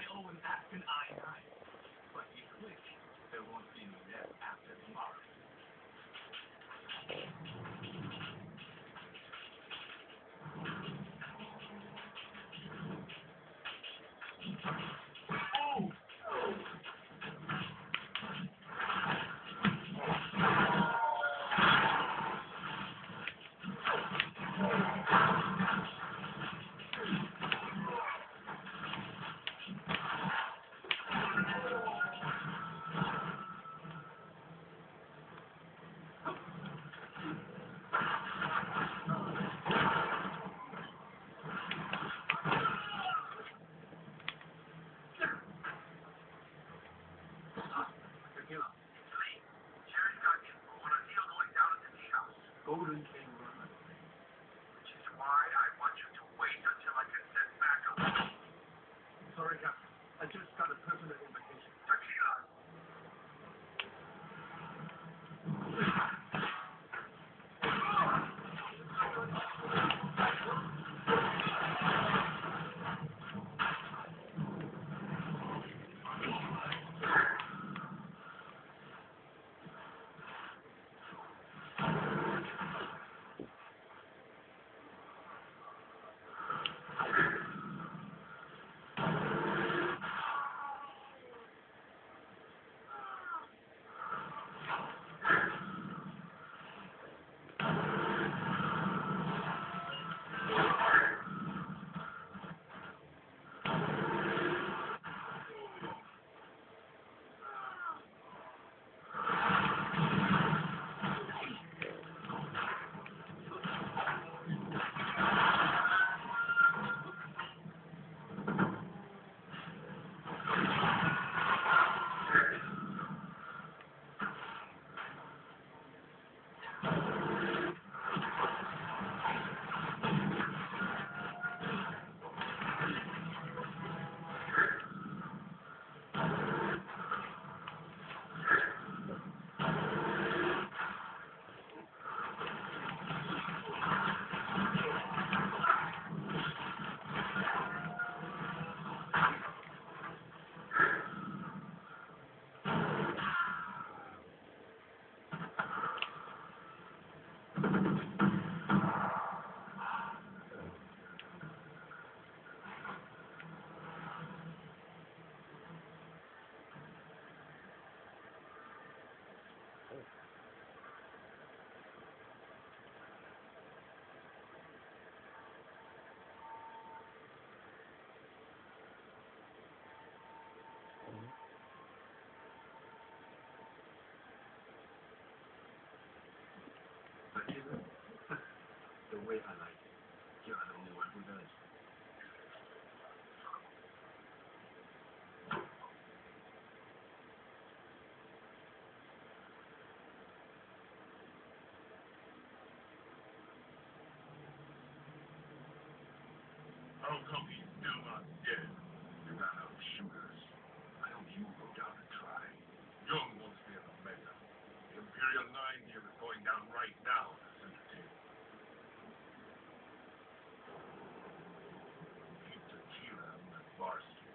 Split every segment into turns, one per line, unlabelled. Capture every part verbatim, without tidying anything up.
owe an Aspen I nine. But you click, there won't be any net after tomorrow. Golden came running.
Which is why I want you to wait until I can set back up.
Sorry, Captain. I just got a personal invitation.
Tequila!
But isn't the way I like it? You're the only one who does.
How come he's still not dead? You ran out of shooters. Why don't you go down and try? Young wants me as a mega. The Imperial Nine here is going down right now to center table. Keep tequila on that bar stool.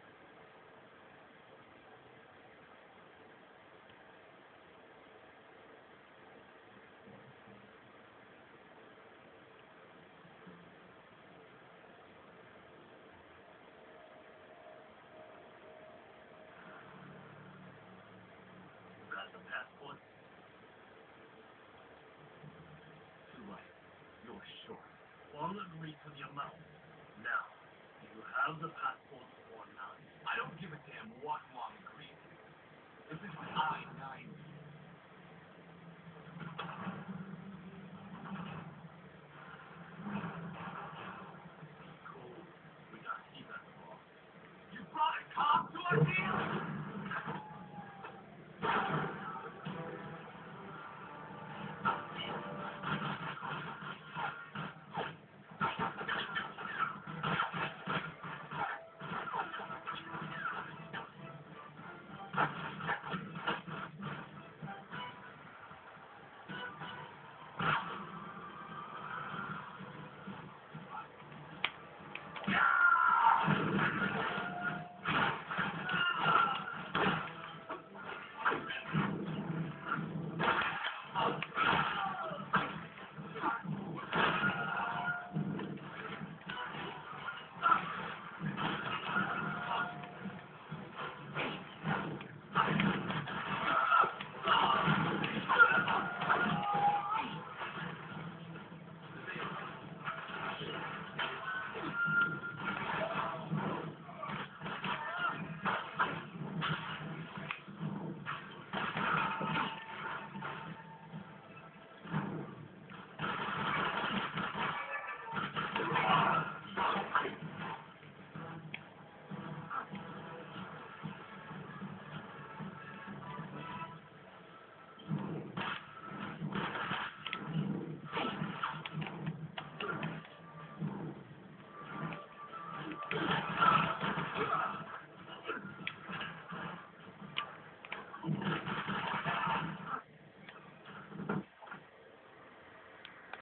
Got the passport? Too right. You're short. One agreed to the amount. Now, you have the passport.